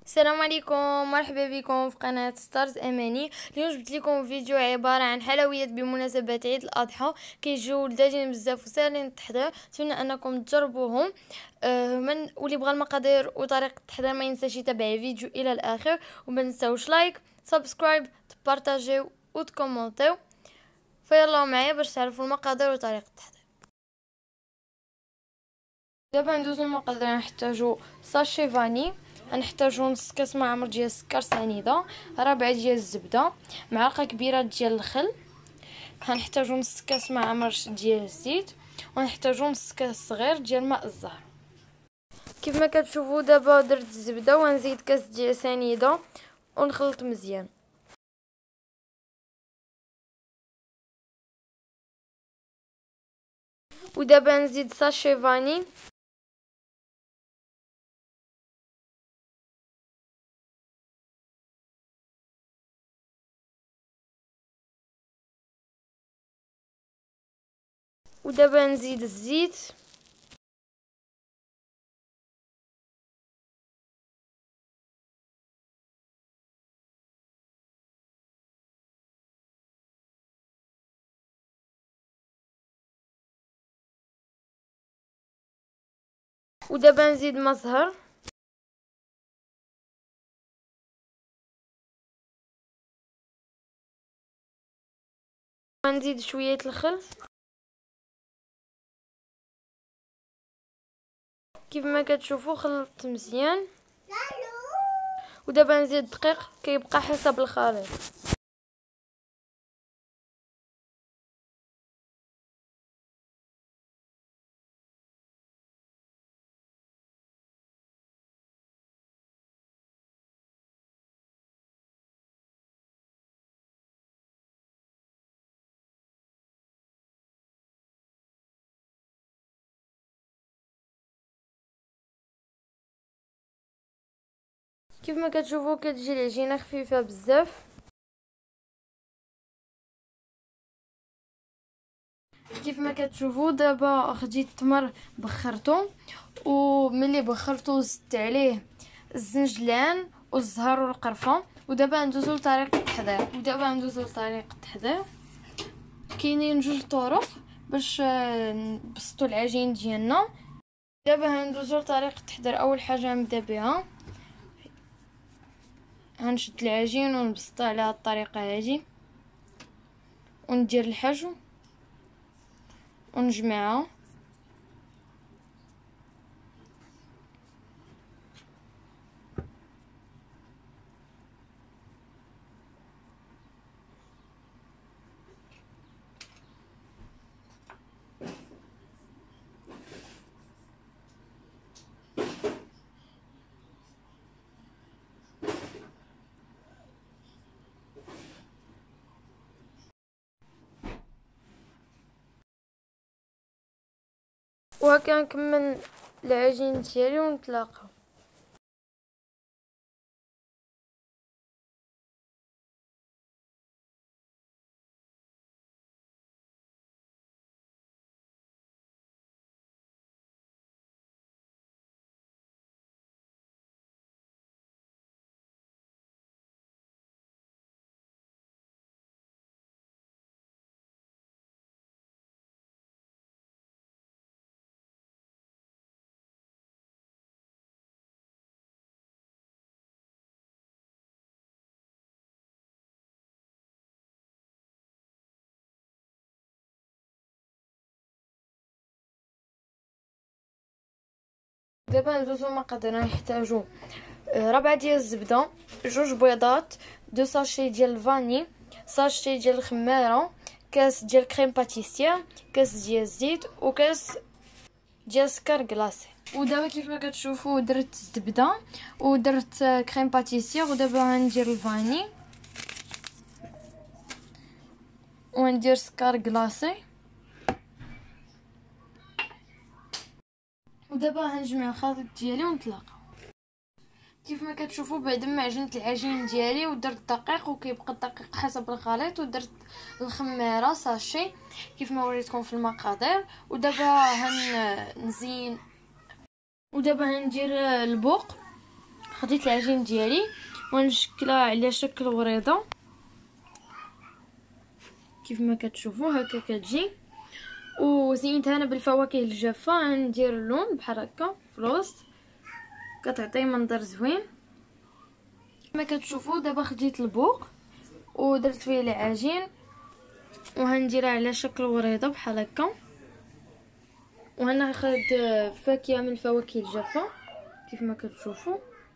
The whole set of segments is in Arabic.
السلام عليكم، مرحبا بكم في قناة ستارز اماني. اليوم جبت لكم فيديو عبارة عن حلويات بمناسبة عيد الاضحى. كيجيو لذاذين بزاف وساهلين التحضير، نتمنى انكم تجربوهم. واللي بغى المقادير وطريقة التحضير ما ينساش يتابع الفيديو الى الاخر، وما تنساوش لايك سبسكرايب تبارطاجيو وتكومونتيو. فيلا معايا باش تعرفوا المقادير وطريقة التحضير. دابا ندوزو المقادير. نحتاجو ساشي فاني، غنحتاجو نص كاس معمر ديال السكر سنيده، ربعه ديال الزبده، معلقه كبيره ديال الخل، غنحتاجو نص كاس معمر ديال الزيت، ونحتاجو نص كاس صغير ديال ماء الزهر. كيف ما كتشوفوا دابا درت الزبده ونزيد كاس ديال سنيده ونخلط مزيان. ودابا نزيد ساشي فاني، ودابا نزيد الزيت، ودابا نزيد ما زهر، ونزيد شويه الخل. كيف ما كتشوفوا خلطت مزيان، ودابا نزيد الدقيق كيبقى حسب الخليط. كيف ما كتشوفوا كتجي العجينه خفيفه بزاف. كيف ما كتشوفوا دابا خديت التمر بخرته، وملي بخرته زدت عليه الزنجلان والزهر والقرفه. ودابا ندوزو لطريقه التحضير. كاينين جوج طرق باش نبسطوا العجين ديالنا. دابا هندوزو لطريقه التحضير. اول حاجه نبدا بها، هنشد العجين ونبسطه على هاد الطريقه هادي، وندير الحشو ونجمعها. وهكا نكمل العجين ديالي ونتلاقاو. دابا ندوزو المقادير. نحتاجو ربعه ديال الزبده، جوج بيضات، دو ساشي ديال الفاني، ساشي ديال الخماره، كاس ديال كريم باتيسير، كاس ديال الزيت، وكاس ديال سكر كلاصي. ودابا كيف ما كتشوفوا درت الزبده ودرت كريم باتيسير، ودابا غندير الفاني وندير سكر كلاصي، ودابا غنجمع الخليط ديالي ونطلقه. كيف ما كتشوفوا بعد ما عجنت العجين ديالي ودرت الدقيق، وكيبقى الدقيق حسب الخليط، ودرت الخميره ساشي كيف ما وريتكم في المقادير. ودابا ودابا هندير البوق، خديت العجين ديالي ونشكلها على شكل وريضه كيف ما كتشوفوا هكا كتجي. وزينتها انا بالفواكه الجافه، غندير اللون بحال هكا في الوسط كتعطي منظر زوين كما كتشوفوا. دابا خديت البوق ودرت فيه العجين وهنديرها على شكل وريضه بحال هكا. وهناخد فاكهه من الفواكه الجافه كيف ما كتشوفوا،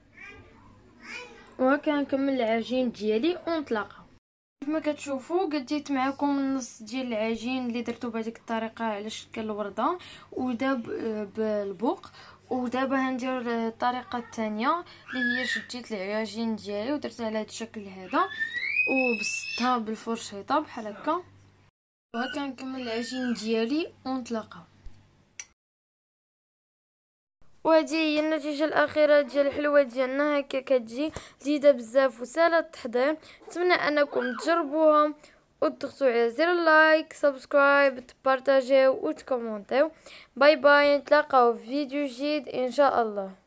وهكا نكمل العجين ديالي ونطلقها. كيف ما كتشوفوا قديت معكم النص ديال العجين اللي درتو بهذيك الطريقه على شكل الورده وداب بالبوق. ودابا هندير الطريقه الثانيه اللي هي شديت العجين ديالي ودرتها على هذا الشكل هذا وبسطتها بالفرشيطه بحال هكا. وهكا نكمل العجين ديالي ونطلقها. وهذه هي النتيجه الاخيره ديال الحلوه ديالنا. هكا كتجي لذيذه بزاف وسهله التحضير. نتمنى انكم تجربوها وتضغطوا على زر اللايك، سبسكرايب، تبارطاجيو وتكومونتيو. باي باي، نتلاقاو في فيديو جديد ان شاء الله.